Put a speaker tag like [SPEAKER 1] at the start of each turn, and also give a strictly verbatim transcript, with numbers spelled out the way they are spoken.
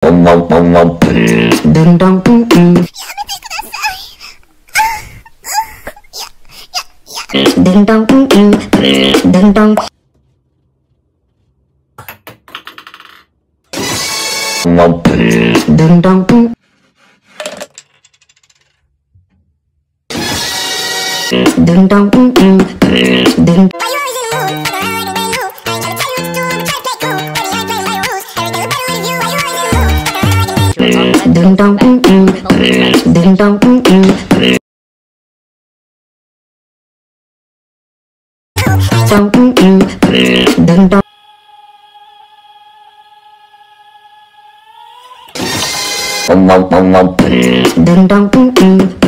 [SPEAKER 1] Ding dong, mm mm. Ding dong, mm mm. Ding dong. Ding dong, mm. Ding dong, mm mm. Ding. Ding dong, mm mm. Ding dong, mm mm. Dong, mm mm. Ding dong. Ding dong, mm mm.